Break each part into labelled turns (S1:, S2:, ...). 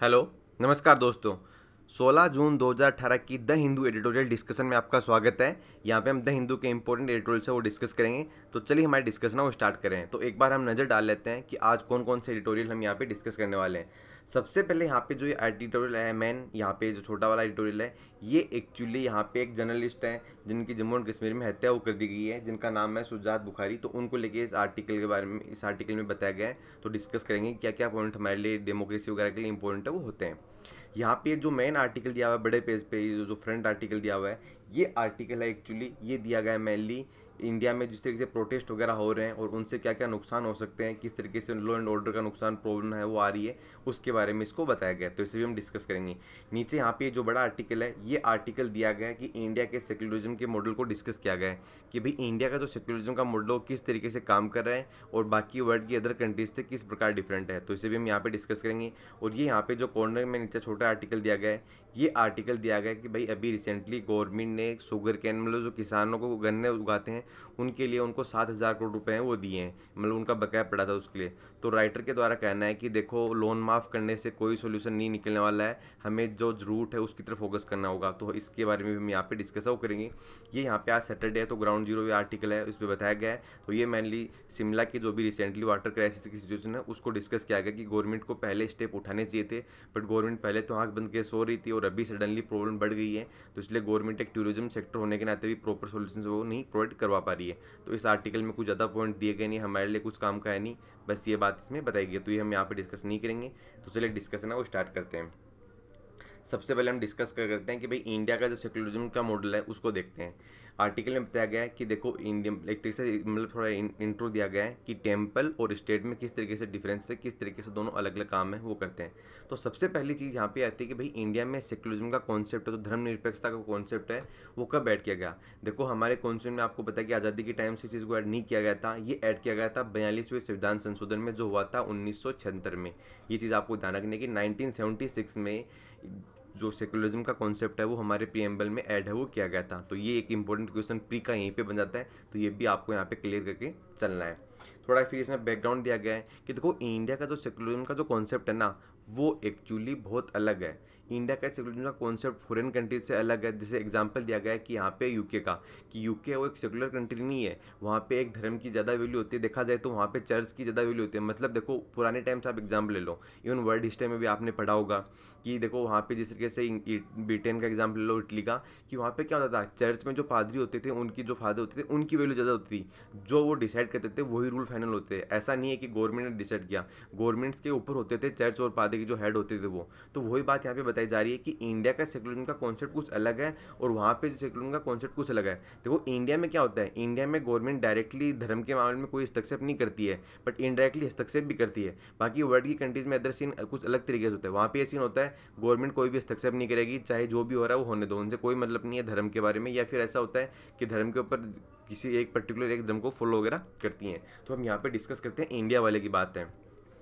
S1: Hello, नमस्कार दोस्तों। 16 जून 2018 की द हिंदू एडिटोरियल डिस्कशन में आपका स्वागत है। यहाँ पे हम द हिंदू के इंपॉर्टेंट एडिटोरियल से वो डिस्कस करेंगे। तो चलिए हमारे डिस्कशन वो स्टार्ट करें। तो एक बार हम नज़र डाल लेते हैं कि आज कौन कौन से एडिटोरियल हम यहाँ पे डिस्कस करने वाले हैं। सबसे पहले यहाँ पे जो ये एडिटोरियल है मेन, यहाँ पे जो छोटा वाला एडिटोरियल है, ये एक्चुअली यहाँ पे एक जर्नलिस्ट हैं जिनकी जम्मू एंड कश्मीर में हत्या वो कर दी गई है, जिनका नाम है शुजात बुखारी। तो उनको लेके इस आर्टिकल के बारे में, इस आर्टिकल में बताया गया है। तो डिस्कस करेंगे क्या क्या पॉइंट हमारे लिए डेमोक्रेसी वगैरह के लिए इंपॉर्टेंट है वो होते हैं। यहाँ पे जो मेन आर्टिकल दिया हुआ है बड़े पेज पे, जो फ्रंट आर्टिकल दिया हुआ है, ये आर्टिकल है एक्चुअली ये दिया गया है मेनली इंडिया में जिस तरीके से प्रोटेस्ट वगैरह हो रहे हैं और उनसे क्या क्या नुकसान हो सकते हैं, किस तरीके से लॉ एंड ऑर्डर का नुकसान प्रॉब्लम है वो आ रही है, उसके बारे में इसको बताया गया है। तो इसे भी हम डिस्कस करेंगे। नीचे यहाँ पे जो बड़ा आर्टिकल है, ये आर्टिकल दिया गया है कि इंडिया के सेक्युलरिज्म के मॉडल को डिस्कस किया गया है कि भाई इंडिया का जो सेक्युलरिज्म का मॉडल किस तरीके से काम कर रहा है और बाकी वर्ल्ड की अदर कंट्रीज से किस प्रकार डिफरेंट है। तो इसे भी हम यहाँ पे डिस्कस करेंगे। और ये यहाँ पे जो कॉर्नर में नीचे छोटा आर्टिकल दिया गया है, ये आर्टिकल दिया गया है कि भाई अभी रिसेंटली गवर्नमेंट ने शुगर कैन, मतलब जो किसानों को गन्ने उगाते हैं उनके लिए उनको 7,000 करोड़ रुपए हैं वो दिए हैं, मतलब उनका बकाया पड़ा था उसके लिए। तो राइटर के द्वारा कहना है कि देखो लोन माफ़ करने से कोई सोल्यूशन नहीं निकलने वाला है, हमें जो रूट है उसकी तरफ फोकस करना होगा। तो इसके बारे में भी हम यहाँ पे डिस्कस करेंगे। ये यहाँ पे आज सैटरडे है तो ग्राउंड जीरो ये आर्टिकल है, उस पर बताया गया है। तो ये मेनली शिमला की जो भी रिसेंटली वाटर क्राइसिस की सिचुएशन है उसको डिस्कस किया गया कि गवर्नमेंट को पहले स्टेप उठाने चाहिए थे, बट गवर्नमेंट पहले तो आँख बंद के सो रही थी और अभी सडनली प्रॉब्लम बढ़ गई है। तो इसलिए गवर्नमेंट एक टूरिज्म सेक्टर होने के नाते भी प्रॉपर सोल्यूशन वो नहीं प्रोवाइड करवा पा रही है। तो इस आर्टिकल में कुछ ज़्यादा पॉइंट दिए गए नहीं, हमारे लिए कुछ काम का है नहीं, बस ये बात इसमें बताई गई। तो ये हम यहाँ पे डिस्कस नहीं करेंगे। तो चलिए डिस्कशन है वो स्टार्ट करते हैं। सबसे पहले हम डिस्कस करते हैं कि भाई इंडिया का जो सेक्युलरिज्म का मॉडल है उसको देखते हैं। आर्टिकल में बताया गया है कि देखो इंडियन एक तरीके से मतलब थोड़ा इंट्रो दिया गया है कि टेम्पल और स्टेट में किस तरीके से डिफरेंस है, किस तरीके से दोनों अलग अलग काम है वो करते हैं। तो सबसे पहली चीज़ यहाँ पे आती है कि भाई इंडिया में सेक्युलरिज्म का कॉन्सेप्ट है, जो धर्मनिरपेक्षता का कॉन्सेप्ट है वो कब ऐड किया गया। देखो हमारे कॉन्स्टिट्यूशन में आपको पता है कि आज़ादी के टाइम से चीज़ को ऐड नहीं किया गया था, ये ऐड किया गया था 42वें संविधान संशोधन में जो हुआ था 1976 में। ये चीज़ आपको ध्यान रखनी है कि 1976 में जो सेकुलरिज्म का कॉन्सेप्ट है वो हमारे प्रीएम्बल में ऐड है वो किया गया था। तो ये एक इंपॉर्टेंट क्वेश्चन प्री का यहीं पे बन जाता है, तो ये भी आपको यहाँ पे क्लियर करके चलना है। थोड़ा फिर इसमें बैकग्राउंड दिया गया है कि देखो इंडिया का जो सेकुलरिज्म का जो कॉन्सेप्ट है ना वो एक्चुअली बहुत अलग है। इंडिया का सेकुलरिज्म का कॉन्सेप्ट फॉरेन कंट्रीज से अलग है। जैसे एग्जांपल दिया गया है कि यहाँ पे यूके का, कि यूके वो एक सेकुलर कंट्री नहीं है, वहाँ पे एक धर्म की ज़्यादा वैल्यू होती है। देखा जाए तो वहाँ पे चर्च की ज़्यादा वैल्यू होती है। मतलब देखो पुराने टाइम से आप एग्जाम्पल ले लो, इवन वर्ल्ड हिस्ट्री में भी आपने पढ़ा होगा कि देखो वहाँ पे जिस तरीके से ब्रिटेन का एग्जाम्पल ले लो, इटली का, कि वहाँ पे क्या होता था, चर्च में जो पादरी होते थे, उनकी जो फादर होते थे, उनकी वैल्यू ज़्यादा होती थी। जो वो डिसाइड करते थे वही रूल फाइनल होते थे। ऐसा नहीं है कि गवर्नमेंट ने डिसाइड किया, गवर्नमेंट्स के ऊपर होते थे चर्च और पादरी के जो हेड होते थे वो। तो वही बात यहाँ पे बताई जा रही है कि इंडिया का सेकुलरिज्म का कॉन्सेप्ट कुछ अलग है और वहाँ पे जो सेकुलरिज्म का कॉन्सेप्ट कुछ अलग है। देखो इंडिया में क्या होता है, इंडिया में गवर्नमेंट डायरेक्टली धर्म के मामले में कोई हस्तक्षेप नहीं करती है, बट इनडायरेक्टली हस्तक्षेप भी करती है। बाकी वर्ल्ड की कंट्रीज में अदर सीन कुछ अलग तरीके से होता है। वहाँ पे ये सीन होता है गवर्नमेंट कोई भी हस्तक्षेप नहीं करेगी, चाहे जो भी हो रहा है वो होने दो, उनसे कोई मतलब नहीं है धर्म के बारे में। या फिर ऐसा होता है कि धर्म के ऊपर किसी एक पर्टिकुलर एक धर्म को फॉलो वगैरह करती हैं। तो हम यहाँ पे डिस्कस करते हैं इंडिया वाले की बात है।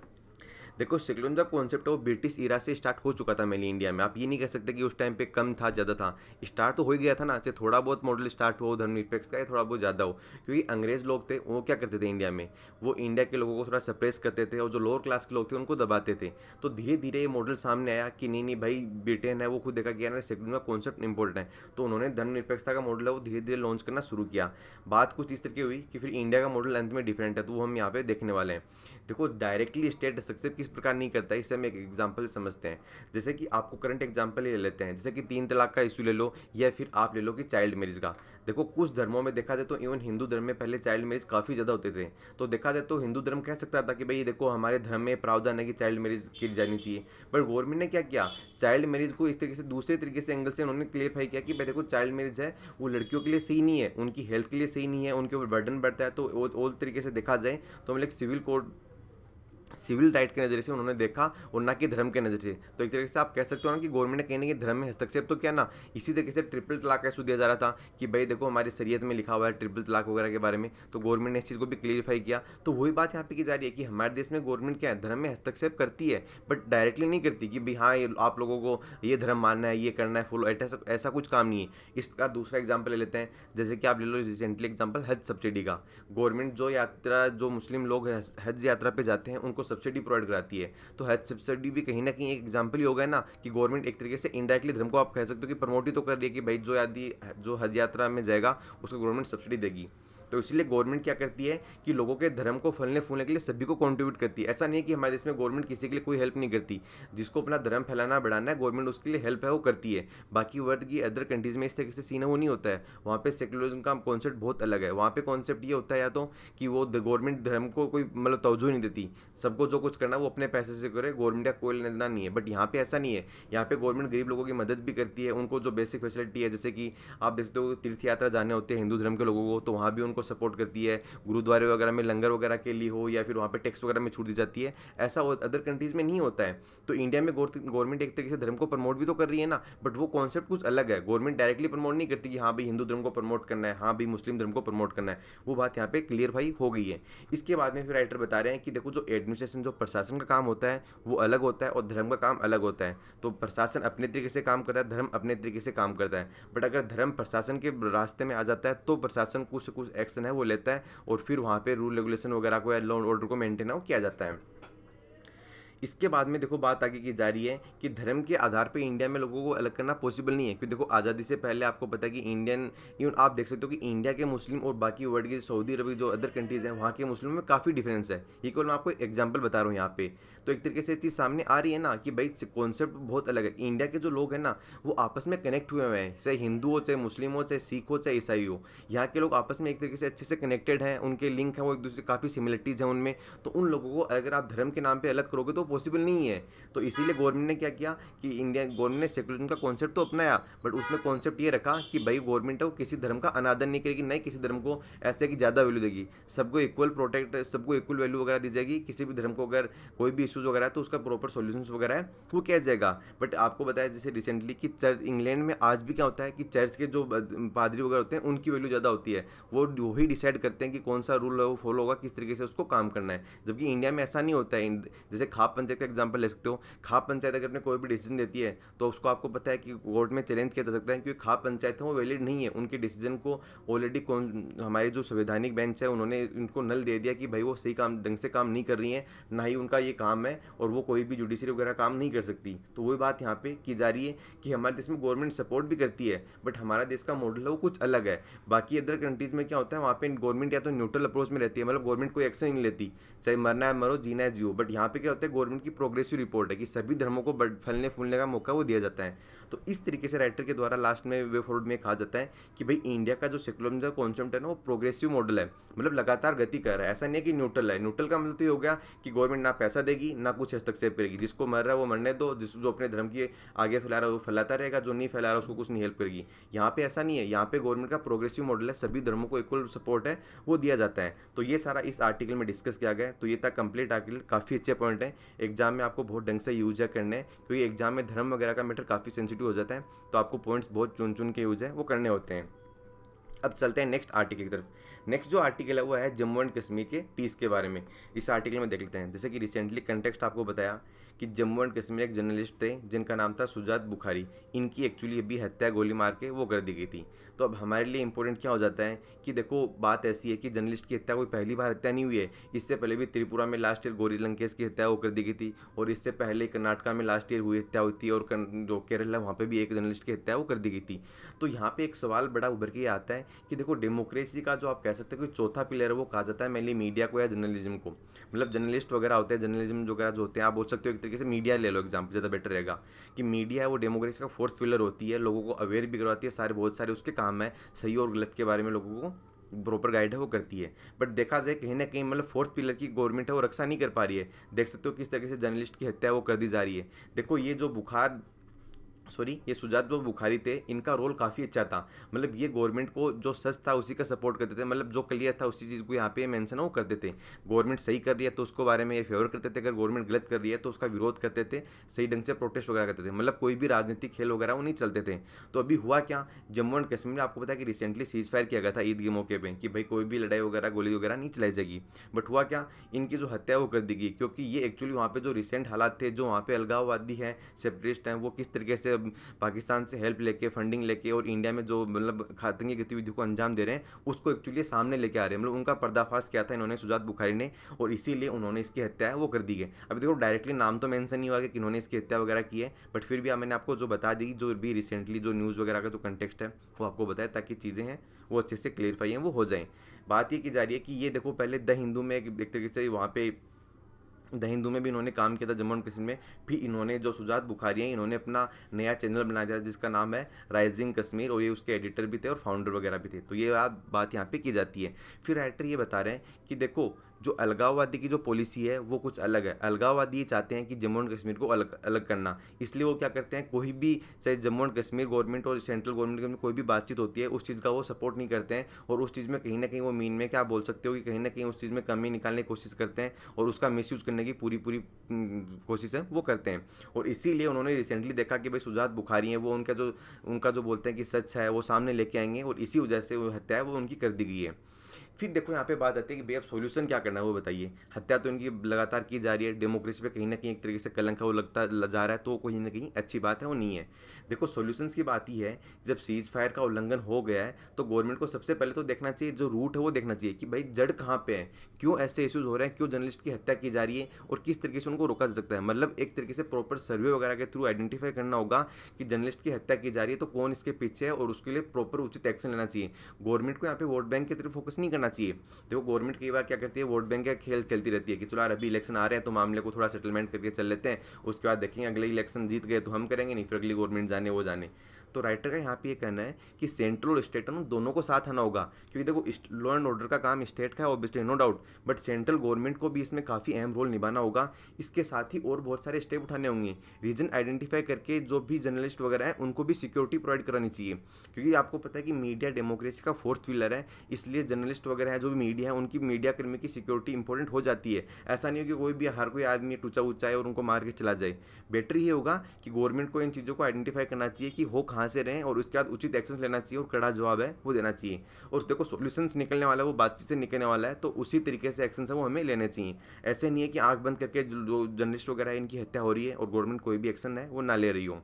S1: देखो सेकुलरिज्म का कॉन्सेप्ट वो ब्रिटिश इरा से स्टार्ट हो चुका था मेनली इंडिया में। आप ये नहीं कह सकते कि उस टाइम पे कम था ज़्यादा था, स्टार्ट तो हो ही गया था ना। चाहे थोड़ा बहुत मॉडल स्टार्ट हो धर्मनिरपेक्ष का, या थोड़ा बहुत ज़्यादा हो, क्योंकि अंग्रेज लोग थे वो क्या करते थे इंडिया में, वो इंडिया के लोगों को थोड़ा सप्रेस करते थे और जो लोअर क्लास के लोग थे उनको दबाते थे। तो धीरे धीरे ये मॉडल सामने आया कि नहीं नहीं भाई ब्रिटेन है वो खुद देखा गया ना सेकुलरिज्म का कॉन्सेप्ट इंपॉर्टेंट है, तो उन्होंने धर्मनिरपेक्षता का मॉडल है वो धीरे धीरे लॉन्च करना शुरू किया। बात कुछ इस तरीके हुई कि फिर इंडिया का मॉडल अंत में डिफरेंट है, तो वो हम यहाँ पे देखने वाले हैं। देखो डायरेक्टली स्टेट हस्तक्षेप किस प्रकार नहीं करता है, इसे हम एक एग्जांपल समझते हैं। जैसे कि आपको करंट एग्जांपल ले लेते हैं, जैसे कि 3 तलाक का इशू ले लो, या फिर आप ले लो कि चाइल्ड मैरिज का। देखो कुछ धर्मों में देखा जाए तो इवन हिंदू धर्म में पहले चाइल्ड मैरिज काफ़ी ज़्यादा होते थे। तो देखा जाए तो हिंदू धर्म कह सकता था कि भाई देखो हमारे धर्म में प्रावधान है कि चाइल्ड मैरिज की जानी चाहिए, बट गवर्नमेंट ने क्या किया, चाइल्ड मैरिज को इस तरीके से दूसरे तरीके से एंगल से उन्होंने क्लियरफाई किया कि भाई देखो चाइल्ड मैरिज है वो लड़कियों के लिए सही नहीं है, उनकी हेल्थ के लिए सही नहीं है, उनके ऊपर बर्डन बढ़ता है। तो ऑल तरीके से देखा जाए तो हम एक सिविल कोड, सिविल राइट के नज़रिए से उन्होंने देखा और ना कि धर्म के नज़रिए से। तो एक तरीके से आप कह सकते हो ना कि गवर्नमेंट ने कहीं ना कहीं धर्म में हस्तक्षेप तो किया ना। इसी तरीके से ट्रिपल तलाक का इशू दिया जा रहा था कि भाई देखो हमारी शरीयत में लिखा हुआ है ट्रिपल तलाक वगैरह के बारे में, तो गवर्नमेंट ने इस चीज़ को भी क्लियरिफाई किया। तो वही बात यहाँ पे की जा रही है कि हमारे देश में गवर्नमेंट क्या है, धर्म में हस्तक्षेप करती है बट डायरेक्टली नहीं करती कि भाई हाँ ये आप लोगों को ये धर्म मानना है, ये करना है, फॉलो, ऐसा कुछ काम नहीं है। इस प्रकार दूसरा एग्जाम्पल ले लेते हैं, जैसे कि आप ले लो रिसेंटली एग्जाम्पल हज सब्सिडी का। गवर्नमेंट जो यात्रा, जो मुस्लिम लोग हज यात्रा पे जाते हैं उनको सब्सिडी प्रोवाइड कराती है। तो हज सब्सिडी भी कहीं ना कहीं एक एग्जाम्पल ही होगा ना कि गवर्नमेंट एक तरीके से इनडायरेक्टली धर्म को आप कह सकते हो कि प्रमोट ही तो कर रही है कि भाई जो हज यात्रा में जाएगा उसको गवर्नमेंट सब्सिडी देगी। तो इसलिए गवर्नमेंट क्या करती है कि लोगों के धर्म को फलने फूलने के लिए सभी को कंट्रीब्यूट करती है। ऐसा नहीं है कि हमारे देश में गवर्नमेंट किसी के लिए कोई हेल्प नहीं करती। जिसको अपना धर्म फैलाना बढ़ाना है गवर्नमेंट उसके लिए हेल्प है वो करती है। बाकी वर्ल्ड की अदर कंट्रीज में इस तरीके से सीन है वो नहीं होता है। वहाँ पे सेकुलरिज्म का कॉन्सेप्ट बहुत अलग है। वहाँ पे कॉन्सेप्ट ये होता है या तो कि वो गवर्नमेंट धर्म को कोई मतलब तवज्जो नहीं देती, सबको जो कुछ करना वो अपने पैसे से करे, गवर्नमेंट का कोई लेना नहीं है। बट यहाँ पे ऐसा नहीं है। यहाँ पे गवर्नमेंट गरीब लोगों की मदद भी करती है, उनको जो बेसिक फैसिलिटी है जैसे कि आप देखते हो तीर्थ यात्रा जाने होते हैं हिंदू धर्म के लोगों को, तो वहाँ भी उनको सपोर्ट करती है। गुरुद्वारे वगैरह में लंगर वगैरह के लिए हो या फिर वहाँ पे टैक्स वगैरह में छूट दी जाती है। ऐसा अदर कंट्रीज में नहीं होता है। तो इंडिया में गवर्नमेंट एक तरीके से धर्म को प्रमोट भी तो कर रही है ना, बट वो कॉन्सेप्ट कुछ अलग है। गवर्नमेंट डायरेक्टली प्रमोट नहीं करती कि हाँ भाई हिंदू धर्म को प्रमोट करना है, हाँ भाई मुस्लिम धर्म को प्रमोट करना है। वो बात यहाँ पे क्लियर भाई हो गई है। इसके बाद में फिर राइटर बता रहे हैं कि देखो जो एडमिनिस्ट्रेशन जो प्रशासन का काम होता है वो अलग होता है और धर्म का काम अलग होता है। तो प्रशासन अपने तरीके से काम करता है, धर्म अपने तरीके से काम करता है। बट अगर धर्म प्रशासन के रास्ते में आ जाता है तो प्रशासन कुछ एक्शन है वो लेता है और फिर वहाँ पे रूल रेगुलेशन वगैरह को या लॉ एंड ऑर्डर को मेंटेन हो किया जाता है। इसके बाद में देखो बात आगे की जा रही है कि धर्म के आधार पर इंडिया में लोगों को अलग करना पॉसिबल नहीं है। क्योंकि देखो आज़ादी से पहले आपको पता है कि इंडियन इवन आप देख सकते हो कि इंडिया के मुस्लिम और बाकी वर्ल्ड के सऊदी अरब जो अदर कंट्रीज़ हैं वहाँ के मुस्लिम में काफ़ी डिफरेंस है। ये केवल मैं आपको एग्जाम्पल बता रहा हूँ यहाँ पे। तो एक तरीके से चीज़ सामने आ रही है ना कि भाई कॉन्सेप्ट बहुत अलग है। इंडिया के जो लोग हैं ना वो आपस में कनेक्ट हुए हुए हैं, चाहे हिंदू हो, चाहे मुस्लिम हो, चाहे सिख हो, चाहे ईसाई हो। यहाँ के लोग आपस में एक तरीके से अच्छे से कनेक्टेड हैं, उनके लिंक हैं, वो एक दूसरे काफ़ी सिमिलरिटीज़ हैं उनमें। तो उन लोगों को अगर आप धर्म के नाम पर अलग करोगे तो पॉसिबल नहीं है। तो इसीलिए गवर्नमेंट ने क्या किया कि इंडिया गवर्नमेंट ने सेकुलरिज्म का कॉन्सेप्ट तो अपनाया, बट उसमें कॉन्सेप्ट ये रखा कि भाई गवर्नमेंट है वो किसी धर्म का अनादर नहीं करेगी, नहीं किसी धर्म को ऐसे कि ज़्यादा वैल्यू देगी। सबको इक्वल प्रोटेक्ट, सबको इक्वल वैल्यू वगैरह दी जाएगी। किसी भी धर्म को अगर कोई भी इशूज़ वगैरह है तो उसका प्रॉपर सॉल्यूशंस वगैरह है वो किया जाएगा। बट आपको बताया जैसे रिसेंटली कि चर्च इंग्लैंड में आज भी क्या होता है कि चर्च के जो पादरी वगैरह होते हैं उनकी वैल्यू ज़्यादा होती है। वो वही डिसाइड करते हैं कि कौन सा रूल है वो फॉलो होगा, किस तरीके से उसको काम करना है। जबकि इंडिया में ऐसा नहीं होता है। जैसे खाप पंचायत का एग्जाम्पल ले सकते हो। खाप पंचायत अगर अपने कोई भी डिसीजन देती है तो उसको आपको पता है कि कोर्ट में चैलेंज किया जा सकता है, क्योंकि खाप पंचायत है वो वैलिड नहीं है। उनके डिसीजन को ऑलरेडी हमारे जो संवैधानिक बेंच है उन्होंने इनको नल दे दिया कि भाई वो सही काम ढंग से काम नहीं कर रही है, ना ही उनका ये काम है और वो कोई भी जुडिशरी वगैरह काम नहीं कर सकती। तो वही बात यहाँ पे की जा रही है कि हमारे देश में गवर्नमेंट सपोर्ट भी करती है, बट हमारा देश का मॉडल है वो कुछ अलग है। बाकी अदर कंट्रीज में क्या होता है वहाँ पे गवर्नमेंट या तो न्यूट्रल अप्रोच में रहती है, मतलब गवर्नमेंट कोई एक्शन नहीं लेती, चाहे मरना है मरो, जीना है जियो। बट यहाँ पे क्या होता है गवर्नमेंट की प्रोग्रेसिव रिपोर्ट है कि सभी धर्मों को फलने फूलने का मौका वो दिया जाता है। तो इस तरीके से राइटर के द्वारा लास्ट में वे फॉरवर्ड में कहा जाता है कि भाई इंडिया का जो सेकुलरिज्म का कॉन्सेप्ट है ना वो प्रोग्रेसिव मॉडल है, मतलब लगातार गति कर रहा है। ऐसा नहीं है कि न्यूट्रल है। न्यूट्रल का मतलब तो ये हो गया कि गवर्नमेंट ना पैसा देगी ना कुछ हस्तक्षेप करेगी, जिसको मर रहा है वो मरने दो, जो अपने धर्म की आगे फैला रहा है वो फैलाता रहेगा, जो नहीं फैला रहा उसको कुछ नहीं हेल्प करेगी। यहाँ पे ऐसा नहीं है। यहाँ पे गवर्नमेंट का प्रोग्रेसिव मॉडल है, सभी धर्मों को इक्वल सपोर्ट है वो दिया जाता है। तो ये सारा इस आर्टिकल में डिस्कस किया गया। तो ये था कंप्लीट आर्टिकल, काफ़ी अच्छे पॉइंट है, एग्जाम में आपको बहुत ढंग से यूज है करने, क्योंकि एग्जाम में धर्म वगैरह का मैटर काफ़ी सेंसिटिव हो जाता है। तो आपको पॉइंट्स बहुत चुन चुन के यूज है वो करने होते हैं। अब चलते हैं नेक्स्ट आर्टिकल की तरफ। नेक्स्ट जो आर्टिकल है वो है जम्मू एंड कश्मीर के पीस के बारे में। इस आर्टिकल में देख लेते हैं। जैसे कि रिसेंटली कंटेक्स्ट आपको बताया कि जम्मू एंड कश्मीर एक जर्नलिस्ट थे जिनका नाम था सुजात बुखारी। इनकी एक्चुअली अभी हत्या गोली मार के वो कर दी गई थी। तो अब हमारे लिए इंपॉर्टेंट क्या हो जाता है कि देखो बात ऐसी है कि जर्नलिस्ट की हत्या कोई पहली बार हत्या नहीं हुई है। इससे पहले भी त्रिपुरा में लास्ट ईयर गौरी लंकेश की हत्या वो कर दी गई थी, और इससे पहले कर्नाटका में लास्ट ईयर हुई हत्या हुई थी, और जो केरल है वहाँ पर भी एक जर्नलिस्ट की हत्या वो कर दी गई थी। तो यहाँ पर एक सवाल बड़ा उभर के आता है कि देखो डेमोक्रेसी का जो आप कह सकते हो कि चौथा पिलर है वो कहा जाता है मेनली मीडिया को या जर्नलिज्म को। मतलब जर्नलिस्ट वगैरह होते हैं, जर्नलिज्म वगैरह जो होते हैं, आप बोल सकते हो एक तरीके से मीडिया ले लो एग्जाम्पल, ज़्यादा बेटर रहेगा कि मीडिया है वो डेमोक्रेसी का फोर्थ पिलर होती है। लोगों को अवेयर भी करवाती है, बहुत सारे उसके काम है, सही और गलत के बारे में लोगों को प्रॉपर गाइड है वो करती है। बट देखा जाए कहीं ना कहीं मतलब फोर्थ पिलर की गवर्नमेंट है वो रक्षा नहीं कर पा रही है। देख सकते हो किस तरीके से जर्नलिस्ट की हत्या वो कर दी जा रही है। देखो ये सुजात जो बुखारी थे इनका रोल काफ़ी अच्छा था। मतलब ये गवर्नमेंट को जो सच था उसी का सपोर्ट करते थे, मतलब जो क्लियर था उसी चीज़ को यहाँ पे मेंशन वो करते थे। गवर्नमेंट सही कर रही है तो उसको बारे में ये फेवर करते थे, अगर गवर्नमेंट गलत कर रही है तो उसका विरोध करते थे, सही ढंग से प्रोटेस्ट वगैरह करते थे। मतलब कोई भी राजनीतिक खेल वगैरह वो नहीं चलते थे। तो अभी हुआ क्या, जम्मू एंड कश्मीर में आपको पता है कि रिसेंटली सीज फायर किया गया था ईद के मौके पर कि भाई कोई भी लड़ाई वगैरह गोली वगैरह नहीं चलाई जाएगी। बट हुआ क्या, इनकी जो हत्या वो कर दी गई, क्योंकि ये एक्चुअली वहाँ पे जो रिसेंट हालात थे, जो वहाँ पे अलगाववादी हैं, सेपरेटिस्ट हैं, वो किस तरीके से पाकिस्तान से हेल्प लेके, फंडिंग लेके और इंडिया में जो मतलब आतंकी गतिविधियों को अंजाम दे रहे हैं उसको एक्चुअली सामने लेके आ रहे हैं। मतलब उनका पर्दाफाश किया था इन्होंने, शुजात बुखारी ने, और इसीलिए उन्होंने इसकी हत्या है वो कर दी है। अभी देखो डायरेक्टली नाम तो मेंशन नहीं हुआ कि इन्होंने इसकी हत्या वगैरह की है, बट फिर भी मैंने आपको जो बता दी, जो भी रिसेंटली जो न्यूज़ वगैरह का जो कंटेक्स्ट है वो आपको बताया, ताकि चीज़ें हैं वो अच्छे से क्लियरफाई हैं वो हो जाएं। बात ये की जा रही है कि ये देखो पहले द हिंदू में एक तरीके से वहाँ पे द हिंदू में भी इन्होंने काम किया था जम्मू एंड कश्मीर में। फिर इन्होंने जो शुजात बुखारी हैं इन्होंने अपना नया चैनल बना दिया जिसका नाम है राइजिंग कश्मीर, और ये उसके एडिटर भी थे और फाउंडर वगैरह भी थे। तो ये बात यहाँ पे की जाती है। फिर राइटर ये बता रहे हैं कि देखो जो अलगाववादी की जो पॉलिसी है वो कुछ अलग है। अलगाववादी ये चाहते हैं कि जम्मू एंड कश्मीर को अलग अलग करना, इसलिए वो क्या करते हैं, कोई भी चाहे जम्मू एंड कश्मीर गवर्नमेंट और सेंट्रल गवर्नमेंट में कोई भी बातचीत होती है उस चीज़ का वो सपोर्ट नहीं करते हैं, और उस चीज़ में कहीं ना कहीं वो मीन में क्या बोल सकते हो कि कहीं ना कहीं उस चीज़ में कमी निकालने की कोशिश करते हैं और उसका मिसयूज़ करने की पूरी पूरी कोशिश है वो करते हैं। और इसीलिए उन्होंने रिसेंटली देखा कि भाई शुजात बुखारी हैं वो उनका जो बोलते हैं कि सच है वो सामने लेके आएंगे, और इसी वजह से वो हत्या है वो उनकी कर दी गई है। फिर देखो यहाँ पे बात आती है कि भाई अब सॉल्यूशन क्या करना है वो बताइए। हत्या तो इनकी लगातार की जा रही है, डेमोक्रेसी पे कहीं ना कहीं एक तरीके से कलंक है वो लगता जा रहा है, तो कहीं ना कहीं अच्छी बात है वो नहीं है। देखो सॉल्यूशंस की बात ही है, जब सीज फायर का उल्लंघन हो गया है तो गवर्नमेंट को सबसे पहले तो देखना चाहिए, जो रूट है वो देखना चाहिए कि भाई जड़ कहाँ पे है, क्यों ऐसे इश्यूज हो रहे हैं, क्यों जर्नलिस्ट की हत्या की जा रही है और किस तरीके से उनको रोका जा सकता है। मतलब एक तरीके से प्रॉपर सर्वे वगैरह के थ्रू आइडेंटिफाई करना होगा कि जर्नलिस्ट की हत्या की जा रही है तो कौन इसके पीछे है, और उसके लिए प्रॉपर उचित एक्शन लेना चाहिए। गवर्नमेंट को यहाँ पे वोट बैंक की तरफ फोकस नहीं करना चाहिए। देखो गवर्नमेंट कई बार क्या करती है, वोट बैंक का खेल खेलती रहती है कि चलो यार अभी इलेक्शन आ रहे हैं तो मामले को थोड़ा सेटलमेंट करके चल लेते हैं, उसके बाद देखेंगे अगले इलेक्शन जीत गए तो हम करेंगे, नहीं फिर अगली गवर्नमेंट जाने वो जाने। तो राइटर का यहाँ पे ये कहना है कि सेंट्रल और स्टेट दोनों को साथ आना होगा, क्योंकि देखो लॉ एंड ऑर्डर का काम स्टेट का है obviously, no doubt, but central government को भी इसमें काफ़ी अहम रोल निभाना होगा। इसके साथ ही और बहुत सारे स्टेप उठाने होंगे, रीजन आइडेंटिफाई करके जो भी जर्नलिस्ट वगैरह हैं उनको भी सिक्योरिटी प्रोवाइड करानी चाहिए, क्योंकि आपको पता है कि मीडिया डेमोक्रेसी का फोर्थ पिलर है, इसलिए जर्नलिस्ट वगैरह है जो भी मीडिया है उनकी मीडिया कर्मी की सिक्योरिटी इंपॉर्टेंट हो जाती है। ऐसा नहीं हो कि कोई भी हर कोई आदमी टूचा उचाए और उनको मार के चला जाए। बेटर ये होगा कि गवर्नमेंट को इन चीज़ों को आइडेंटिफाई करना चाहिए कि हो कहाँ से रहें, और उसके बाद उचित एक्शन लेना चाहिए और कड़ा जवाब है वो देना चाहिए। और देखो सॉल्यूशंस निकलने वाला है वो बातचीत से निकलने वाला है, तो उसी तरीके से एक्शन है वो हमें लेने चाहिए। ऐसे नहीं है कि आंख बंद करके जो जर्नलिस्ट वगैरह है इनकी हत्या हो रही है और गवर्नमेंट कोई भी एक्शन है वो ना ले रही हो।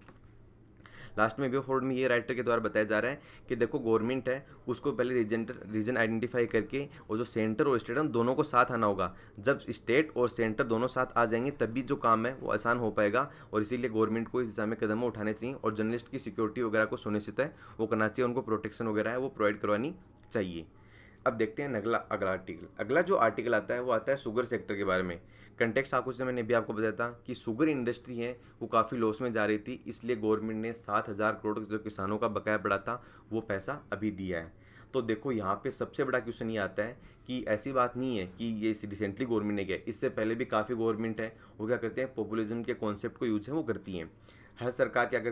S1: लास्ट में बिफोर में ये राइटर के द्वारा बताया जा रहा है कि देखो गवर्नमेंट है उसको पहले रीजन आइडेंटिफाई करके, और जो सेंटर और स्टेट है दोनों को साथ आना होगा। जब स्टेट और सेंटर दोनों साथ आ जाएंगे तभी जो काम है वो आसान हो पाएगा, और इसीलिए गवर्नमेंट को इस दिशा में कदम उठाने चाहिए और जर्नलिस्ट की सिक्योरिटी वगैरह को सुनिश्चित है वो करना चाहिए, उनको प्रोटेक्शन वगैरह है वो प्रोवाइड करवानी चाहिए। अब देखते हैं अगला आर्टिकल। अगला जो आर्टिकल आता है वो आता है शुगर सेक्टर के बारे में। कंटेक्स्ट आपको से मैंने भी आपको बताया था कि शुगर इंडस्ट्री है वो काफ़ी लॉस में जा रही थी, इसलिए गवर्नमेंट ने 7,000 करोड़ जो किसानों का बकाया पड़ा था वो पैसा अभी दिया है। तो देखो यहाँ पे सबसे बड़ा क्वेश्चन ये आता है कि ऐसी बात नहीं है कि ये रिसेंटली गवर्नमेंट ने किया, इससे पहले भी काफ़ी गवर्नमेंट है वो क्या करते हैं, पॉपुलिज्म के कॉन्सेप्ट को यूज है वो करती हैं। हर सरकार क्या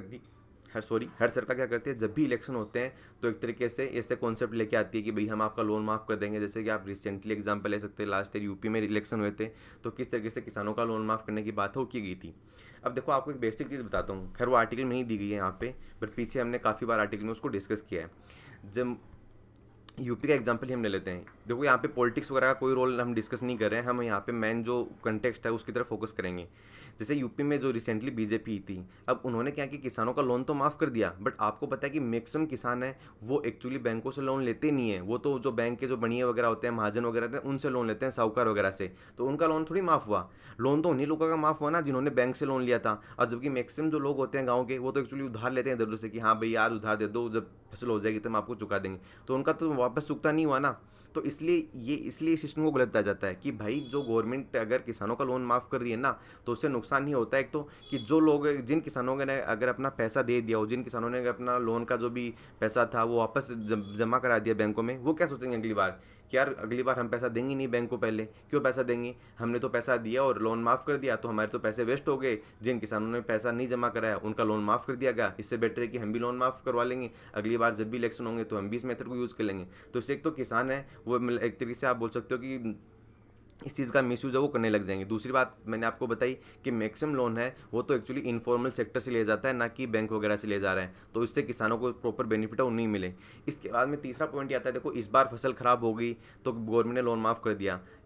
S1: करती है, जब भी इलेक्शन होते हैं तो एक तरीके से ऐसे कॉन्सेप्ट लेके आती है कि भाई हम आपका लोन माफ़ कर देंगे। जैसे कि आप रिसेंटली एग्जांपल ले सकते हैं, लास्ट ईयर यूपी में इलेक्शन हुए थे तो किस तरीके से किसानों का लोन माफ़ करने की बात हो की गई थी। अब देखो आपको एक बेसिक चीज़ बताता हूँ, खैर वो आर्टिकल में ही दी गई है यहाँ पे, बट पीछे हमने काफ़ी बार आर्टिकल में उसको डिस्कस किया है। जब यूपी का एग्जांपल ही हम ले लेते हैं, देखो यहाँ पे पॉलिटिक्स वगैरह का कोई रोल हम डिस्कस नहीं कर रहे हैं, हम यहाँ पे मेन जो कंटेक्स्ट है उसकी तरफ फोकस करेंगे। जैसे यूपी में जो रिसेंटली बीजेपी थी, अब उन्होंने क्या कि किसानों का लोन तो माफ़ कर दिया, बट आपको पता है कि मैक्सिमम किसान है वो एक्चुअली बैंकों से लोन लेते नहीं है, वो तो जो बैंक के जो बनिए वगैरह होते हैं, महाजन वगैरह होते हैं, उनसे लोन लेते हैं, साहूकार वगैरह से। तो उनका लोन थोड़ी माफ़ हुआ, लोन तो उन्हीं लोगों का माफ़ हुआ ना जिन्होंने बैंक से लोन लिया था। और जबकि मैक्सिमम जो लोग होते हैं गाँव के वो तो एक्चुअली उधार लेते हैं इधर उधर से कि हाँ भाई यार उधार दे दो, जब फसल हो जाएगी तो हम आपको चुका देंगे, तो उनका तो वापस चुकता नहीं हुआ ना। तो इसलिए सिस्टम को गलत बताया जाता है कि भाई जो गवर्नमेंट अगर किसानों का लोन माफ़ कर रही है ना तो उससे नुकसान नहीं होता है। एक तो कि जो लोग जिन किसानों ने अगर अपना पैसा दे दिया हो, जिन किसानों ने अपना लोन का जो भी पैसा था वो वापस जमा करा दिया बैंकों में, वो क्या सोचेंगे अगली बार कि यार अगली बार हम पैसा देंगे नहीं बैंक को, पहले क्यों पैसा देंगे, हमने तो पैसा दिया और लोन माफ़ कर दिया तो हमारे तो पैसे वेस्ट हो गए। जिन किसानों ने पैसा नहीं जमा कराया उनका लोन माफ़ कर दिया गया, इससे बेटर है कि हम भी लोन माफ़ करवा लेंगे, अगली बार जब भी इलेक्शन होंगे तो हम भी इस मेथड को यूज़ कर लेंगे। तो इससे एक तो किसान है वो एक तरीके से आप बोल सकते हो कि इस चीज़ का मिसयूज है वो करने लग जाएंगे। दूसरी बात मैंने आपको बताई कि मैक्सिमम लोन है वो तो एक्चुअली इनफॉर्मल सेक्टर से लिया जाता है, ना कि बैंक वगैरह से ले जा रहे हैं, तो इससे किसानों को प्रॉपर बेनिफिट है वो नहीं मिले। इसके बाद में तीसरा पॉइंट आता है, देखो इस बार फसल खराब हो गई तो गवर्नमेंट ने लोन माफ़ कर दिया,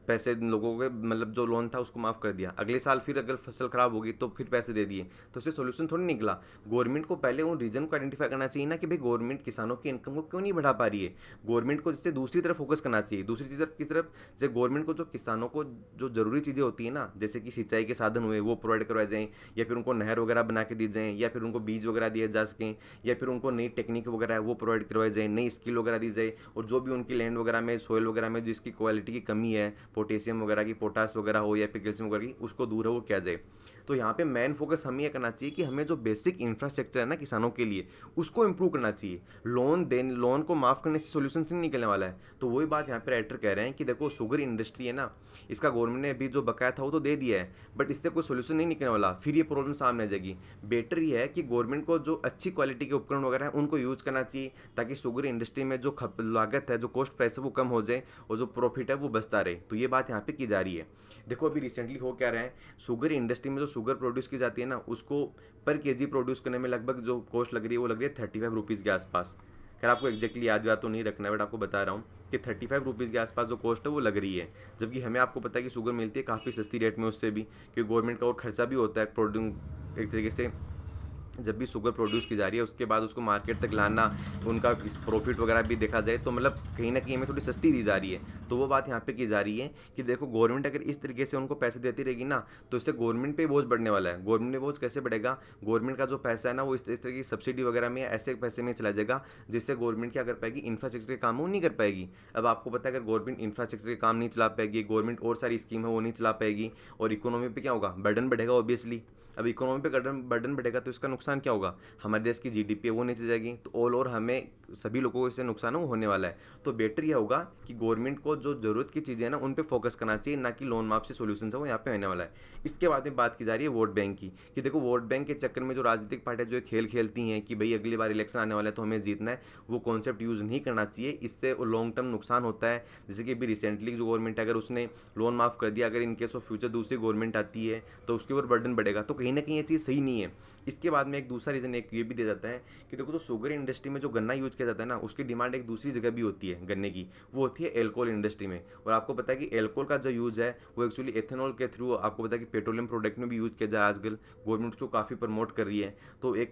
S1: पैसे लोगों के मतलब जो लोन था उसको माफ़ कर दिया, अगले साल फिर अगर फसल ख़राब होगी तो फिर पैसे दे दिए, तो उससे सोल्यूशन थोड़ी निकला। गवर्नमेंट को पहले उन रीजन को आइडेंटिफाई करना चाहिए ना कि भाई गवर्नमेंट किसानों की इनकम को क्यों नहीं बढ़ा पा रही है। गवर्नमेंट को जिससे दूसरी तरफ फोकस करना चाहिए, दूसरी चीज़ किस तरफ, जैसे गवर्नमेंट को जो किसानों को जो ज़रूरी चीज़ें होती है ना, जैसे कि सिंचाई के साधन हुए वो प्रोवाइड करवाए जाएँ, या फिर उनको नहर वगैरह बना के दी जाएँ, या फिर उनको बीज वगैरह दिए जा सकें, या फिर उनको नई टेक्निक वगैरह है वो प्रोवाइड करवाई जाए, नई स्किल वगैरह दी जाए, और जो भी उनकी लैंड वगैरह में सोयल वगैरह में जिसकी क्वालिटी की कमी है, पोटेशियम वगैरह की, पोटास वगैरह हो या फिर कैल्शियम वगैरह की, उसको दूर है वो किया जाए। तो यहाँ पे मेन फोकस हमें ये करना चाहिए कि हमें जो बेसिक इंफ्रास्ट्रक्चर है ना किसानों के लिए उसको इंप्रूव करना चाहिए। लोन को माफ़ करने से सोल्यूशन नहीं निकलने वाला है। तो वही बात यहाँ पे राइटर कह रहे हैं कि देखो शुगर इंडस्ट्री है ना, इसका गवर्नमेंट ने अभी जो बकाया था वो तो दे दिया है, बट इससे कोई सोल्यूशन नहीं निकलने वाला, फिर ये प्रॉब्लम सामने आ जाएगी। बेटर ये है कि गवर्नमेंट को जो अच्छी क्वालिटी के उपकरण वगैरह हैं उनको यूज़ करना चाहिए, ताकि शुगर इंडस्ट्री में जो लागत है, जो कॉस्ट प्राइस है वो कम हो जाए और जो प्रॉफिट है वो बचता रहे। तो ये बात यहाँ पे की जा रही है। देखो अभी रिसेंटली हो क्या रहा है, शुगर इंडस्ट्री में जो शुगर प्रोड्यूस की जाती है ना, उसको पर केजी प्रोड्यूस करने में लगभग जो कॉस्ट लग रही है वो लग रही है 35 रुपीज़ के आसपास। खैर आपको एक्जैक्टली याद तो नहीं रखना है, बट आपको बता रहा हूँ कि 35 रुपीज़ के आसपास जो कॉस्ट है वो लग रही है। जबकि हमें आपको पता है कि शुगर मिलती है काफ़ी सस्ती रेट में उससे भी, क्योंकि गवर्नमेंट का और खर्चा भी होता है प्रोड्यूस एक तरीके से। जब भी शुगर प्रोड्यूस की जा रही है उसके बाद उसको मार्केट तक लाना, उनका प्रॉफिट वगैरह भी देखा जाए तो मतलब कहीं ना कहीं हमें थोड़ी सस्ती दी जा रही है। तो वो बात यहाँ पे की जा रही है कि देखो गवर्नमेंट अगर इस तरीके से उनको पैसे देती रहेगी ना, तो इससे गवर्नमेंट पे बोझ बढ़ने वाला है। गवर्नमेंट में बोझ कैसे बढ़ेगा, गवर्नमेंट का जो पैसा है ना वो इस तरह की सब्सिडी वगैरह में ऐसे पैसे में चला जाएगा जिससे गवर्नमेंट क्या कर पाएगी, इंफ्रास्ट्रक्चर के काम वो नहीं कर पाएगी। अब आपको पता है अगर गवर्नमेंट इंफ्रास्ट्रक्चर के काम नहीं चला पाएगी, गवर्नमेंट और सारी स्कीम है वो नहीं चला पाएगी, और इकोनॉमी पे क्या होगा, बर्डन बढ़ेगा ऑब्वियसली। अब इकोनॉमी पे बर्डन बढ़ेगा तो इसका नुकसान क्या होगा, हमारे देश की जीडीपी है वो नीचे जाएगी, तो ऑल ओवर हमें सभी लोगों को इससे नुकसान होने वाला है। तो बेटर यह होगा कि गवर्नमेंट को जो ज़रूरत की चीज़ें हैं ना उन पे फोकस करना चाहिए, ना कि लोन माफ से सोल्यूशन है वो यहाँ पे होने वाला है। इसके बाद में बात की जा रही है वोट बैंक की, कि देखो वोट बैंक के चक्कर में जो राजनीतिक पार्टियां जो खेल खेलती हैं कि भाई अगली बार इलेक्शन आने वाला है तो हमें जीतना है, वो कॉन्सेप्ट यूज़ नहीं करना चाहिए। इससे लॉन्ग टर्म नुकसान होता है। जैसे कि अभी रिसेंटली जो गवर्नमेंट है अगर उसने लोन माफ़ कर दिया, अगर इन केस ऑफ फ्यूचर दूसरी गवर्नमेंट आती है तो उसके ऊपर बर्डन बढ़ेगा, तो कहीं ना कहीं ये चीज़ सही नहीं है। इसके बाद में एक दूसरा रीज़न एक ये भी दिया जाता है कि देखो जो शुगर इंडस्ट्री में जो गन्ना यूज किया जाता है ना, उसकी डिमांड एक दूसरी जगह भी होती है गन्ने की, वो होती है एल्कोहल इंडस्ट्री में। और आपको पता है कि एल्कोहल का जो यूज़ है वो एक्चुअली एथेनॉल के थ्रू, आपको पता है कि पेट्रोलियम प्रोडक्ट में भी यूज़ किया जा रहा है आजकल, गवर्नमेंट उसको काफ़ी प्रमोट कर रही है। तो एक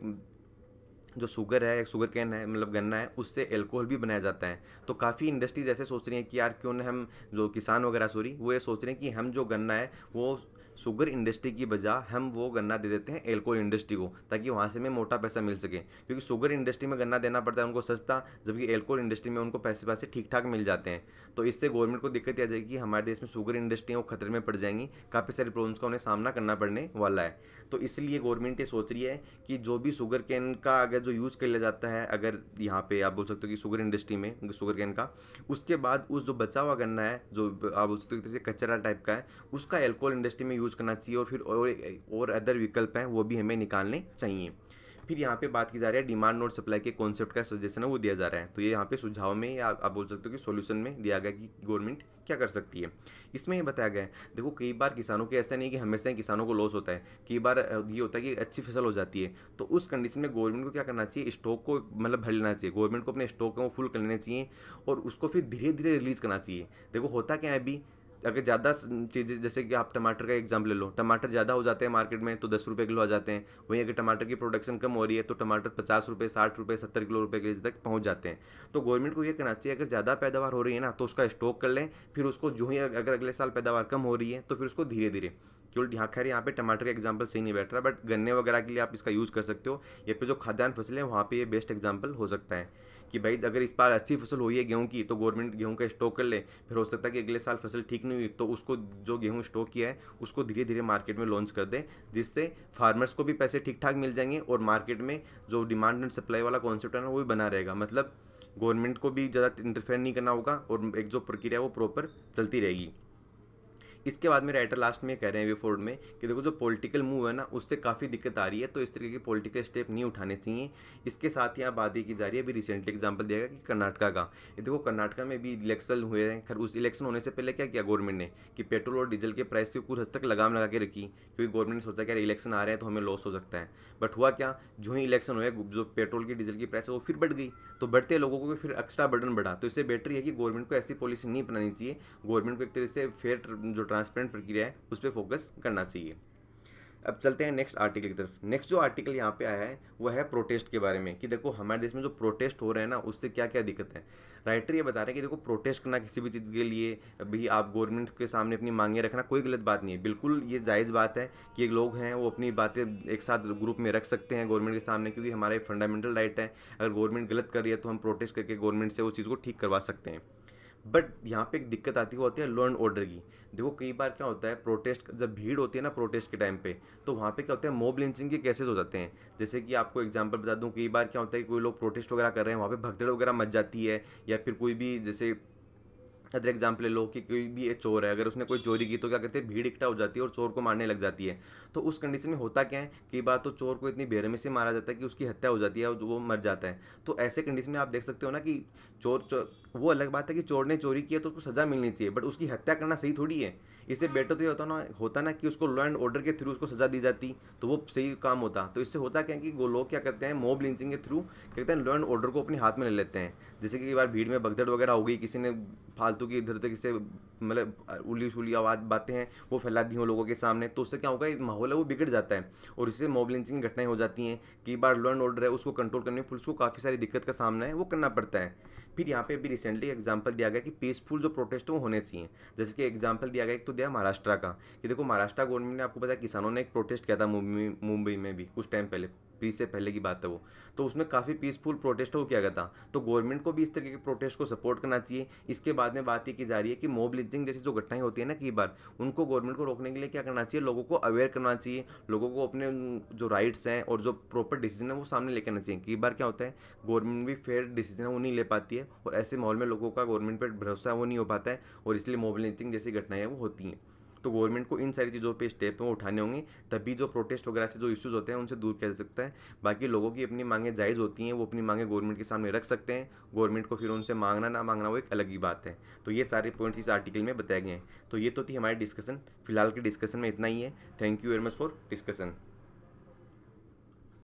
S1: जो शुगर है, एक शुगर कैन है मतलब गन्ना है, उससे एल्कोहल भी बनाया जाता है। तो काफ़ी इंडस्ट्रीज ऐसे सोच रही हैं कि यार क्यों ना हम जो किसान वगैरह वो ये सोच रहे हैं कि हम जो गन्ना है वो शुगर इंडस्ट्री की बजाय हम वो गन्ना दे देते हैं एल्कोहल इंडस्ट्री को, ताकि वहाँ से हमें मोटा पैसा मिल सके। क्योंकि शुगर इंडस्ट्री में गन्ना देना पड़ता है उनको सस्ता, जबकि एल्कोहल इंडस्ट्री में उनको पैसे ठीक ठाक मिल जाते हैं। तो इससे गवर्नमेंट को दिक्कत आ जाएगी कि हमारे देश में शुगर इंडस्ट्री वो खतरे में पड़ जाएंगी, काफ़ी सारी प्रॉब्लम्स का उन्हें सामना करना पड़ने वाला है। तो इसलिए गवर्नमेंट ये सोच रही है कि जो भी शुगर कैन का अगर जो यूज़ कर लिया जाता है, अगर यहाँ पे आप बोल सकते हो कि शुगर इंडस्ट्री में शुगर कैन का, उसके बाद उस जो बचा हुआ गन्ना है जो आप बोल सकते हो कचरा टाइप का है, उसका एल्कोहल इंडस्ट्री में यूज़ करना चाहिए, और फिर और अदर विकल्प हैं वो भी हमें निकालने चाहिए। फिर यहाँ पे बात की जा रही है डिमांड और सप्लाई के कॉन्सेप्ट का सजेशन है वो दिया जा रहा है। तो ये यहाँ पे सुझाव में या आप बोल सकते हो कि सॉल्यूशन में दिया गया कि गवर्नमेंट क्या कर सकती है। इसमें ये बताया गया है, देखो कई बार किसानों के ऐसा नहीं कि हमेशा ही किसानों को लॉस होता है, कई बार ये होता है कि अच्छी फसल हो जाती है, तो उस कंडीशन में गवर्नमेंट को क्या करना चाहिए, स्टॉक को मतलब भर लेना चाहिए। गवर्नमेंट को अपने स्टॉक को फुल कर लेना चाहिए और उसको फिर धीरे धीरे रिलीज़ करना चाहिए। देखो होता क्या है, अभी अगर ज़्यादा चीज़ें, जैसे कि आप टमाटर का एग्जाम्पल ले लो, टमाटर ज़्यादा हो जाते हैं मार्केट में तो 10 रुपये किलो आ जाते हैं। वहीं अगर टमाटर की प्रोडक्शन कम हो रही है तो टमाटर 50 रुपये, 60 रुपये, 70 किलो रुपये के तक पहुंच जाते हैं। तो गवर्नमेंट को ये करना चाहिए, अगर ज़्यादा पैदावार हो रही है ना तो उसका स्टॉक कर लें, फिर उसको जो ही अगर अगले साल पैदावार कम हो रही है तो फिर उसको धीरे धीरे, केवल यहाँ खैर यहाँ पे टमाटर का एग्जाम्पल सही नहीं बैठ रहा, बट गन्ने वगैरह के लिए आप इसका यूज़ कर सकते हो, या फिर जो खाद्यान्न फसलें हैं वहाँ पे ये बेस्ट एग्जाम्पल हो सकता है कि भाई अगर इस बार अच्छी फसल हुई है गेहूं की तो गवर्नमेंट गेहूं का स्टॉक कर ले, फिर हो सकता है कि अगले साल फसल ठीक नहीं हुई तो उसको जो गेहूं स्टॉक किया है उसको धीरे धीरे मार्केट में लॉन्च कर दे, जिससे फार्मर्स को भी पैसे ठीक ठाक मिल जाएंगे और मार्केट में जो डिमांड एंड सप्लाई वाला कॉन्सेप्ट है ना वो भी बना रहेगा। मतलब गवर्नमेंट को भी ज़्यादा इंटरफेयर नहीं करना होगा और एक जो प्रक्रिया है वो प्रॉपर चलती रहेगी। इसके बाद में राइटर लास्ट में कह रहे हैं वे फोर्ड में कि देखो जो पॉलिटिकल मूव है ना उससे काफ़ी दिक्कत आ रही है, तो इस तरीके के पॉलिटिकल स्टेप नहीं उठाने चाहिए। इसके साथ ही यहाँ बात ये की जा रही है, अभी रिसेंटली एग्जांपल दिया गया कि कर्नाटका का, ये देखो कर्नाटका में भी इलेक्शन हुए हैं। खैर उस इलेक्शन होने से पहले क्या किया गवर्नमेंट ने कि पेट्रोल और डीजल के प्राइस की कुछ हद तक लगाम लगा के रखी, क्योंकि गवर्नमेंट ने सोचा कि यार इलेक्शन आ रहे हैं तो हमें लॉस हो सकता है। बट हुआ क्या, जो ही इलेक्शन हुए जो पेट्रोल की डीजल की प्राइस है वो फिर बढ़ गई, तो बढ़ते लोगों को फिर एक्स्ट्रा बर्डन बढ़ा। तो इससे बेटर है कि गवर्नमेंट को ऐसी पॉलिसी नहीं अपनानी चाहिए, गवर्नमेंट को एक तरह से फेयर जो ट्रांसपेरेंट प्रक्रिया है उस पर फोकस करना चाहिए। अब चलते हैं नेक्स्ट आर्टिकल की तरफ। नेक्स्ट जो आर्टिकल यहाँ पे आया है वो है प्रोटेस्ट के बारे में, कि देखो हमारे देश में जो प्रोटेस्ट हो रहे हैं ना उससे क्या क्या दिक्कत है। राइटर ये बता रहे हैं कि देखो प्रोटेस्ट करना किसी भी चीज़ के लिए, अभी आप गवर्नमेंट के सामने अपनी मांगे रखना कोई गलत बात नहीं है, बिल्कुल ये जायज़ बात है कि लोग हैं वो अपनी बातें एक साथ ग्रुप में रख सकते हैं गवर्नमेंट के सामने, क्योंकि हमारा फंडामेंटल राइट है। अगर गवर्नमेंट गलत कर रही है तो हम प्रोटेस्ट करके गवर्नमेंट से उस चीज़ को ठीक करवा सकते हैं। बट यहाँ पे एक दिक्कत आती है, वो होती है लॉ एंड ऑर्डर की। देखो कई बार क्या होता है, प्रोटेस्ट जब भीड़ होती है ना प्रोटेस्ट के टाइम पे, तो वहाँ पे क्या होता है मॉब लिंचिंग के केसेस हो जाते हैं। जैसे कि आपको एग्जांपल बता दूँ, कई बार क्या होता है कि कोई लोग प्रोटेस्ट वगैरह कर रहे हैं, वहाँ पे भगदड़ वगैरह मच जाती है, या फिर कोई भी जैसे अदर एग्जाम्पल ले लो कि कोई भी एक चोर है, अगर उसने कोई चोरी की तो क्या करते हैं भीड़ इकट्ठा हो जाती है और चोर को मारने लग जाती है। तो उस कंडीशन में होता क्या है, कई बार तो चोर को इतनी बेरहमी से मारा जाता है कि उसकी हत्या हो जाती है और वो मर जाता है। तो ऐसे कंडीशन में आप देख सकते हो ना कि वो अलग बात है कि चोर ने चोरी किया तो उसको सज़ा मिलनी चाहिए, बट उसकी हत्या करना सही थोड़ी है। इससे बेटर तो ये होता ना कि उसको लॉ एंड ऑर्डर के थ्रू उसको सज़ा दी जाती, तो वो सही काम होता। तो इससे होता क्या है कि वो लोग क्या करते हैं मॉब लिंचिंग के थ्रू क्या कहते हैं लॉ एंड ऑर्डर को अपने हाथ में ले लेते हैं। जैसे कि कई बार भीड़ में भगदड़ वगैरह हो गई, किसी ने फालतू की इधर उधर किसी मतलब उली सुली आवाज़ बातें हैं वो फैला दी हो लोगों के सामने, तो उससे क्या होगा माहौल है वो बिगड़ जाता है और इससे मॉब लिंचिंग की घटनाएं हो जाती हैं। कई बार लॉ एंड ऑर्डर है उसको कंट्रोल करने में पुलिस को काफ़ी सारी दिक्कत का सामना है वो करना पड़ता है। फिर यहाँ पे भी रिसेंटली एग्जांपल दिया गया कि पीसफुल जो प्रोटेस्ट वो होने चाहिए। जैसे कि एग्जांपल दिया गया, एक तो दिया महाराष्ट्र का, कि देखो महाराष्ट्र गवर्नमेंट ने आपको पता है किसानों ने एक प्रोटेस्ट किया था मुंबई में भी कुछ टाइम पहले, पीस से पहले की बात है वो, तो उसमें काफ़ी पीसफुल प्रोटेस्ट वो किया गया था। तो गवर्नमेंट को भी इस तरीके के प्रोटेस्ट को सपोर्ट करना चाहिए। इसके बाद में बात ये की जा रही है कि मॉब लिंचिंग जैसी जो घटनाएं होती है ना कई बार, उनको गवर्नमेंट को रोकने के लिए क्या करना चाहिए, लोगों को अवेयर करना चाहिए, लोगों को अपने जो राइट्स हैं और जो प्रॉपर डिसीजन है वो सामने लेकर आना चाहिए। कई बार क्या होता है गवर्नमेंट भी फेयर डिसीजन है वो नहीं ले पाती है और ऐसे माहौल में लोगों का गवर्नमेंट पर भरोसा वो नहीं हो पाता है और इसलिए मॉब लिंचिंग जैसी घटनाएं वो होती हैं। तो गवर्नमेंट को इन सारी चीज़ों पे स्टेप वो उठाने होंगे, तभी जो प्रोटेस्ट वगैरह से जो इश्यूज होते हैं उनसे दूर किया जा सकता है। बाकी लोगों की अपनी मांगें जायज़ होती हैं, वो अपनी मांगें गवर्नमेंट के सामने रख सकते हैं, गवर्नमेंट को फिर उनसे मांगना ना मांगना वो एक अलग ही बात है। तो ये सारे पॉइंट्स इस आर्टिकल में बताए गए हैं। तो ये तो थी हमारी डिस्कशन, फिलहाल की डिस्कशन में इतना ही है। Thank you very much for discussion.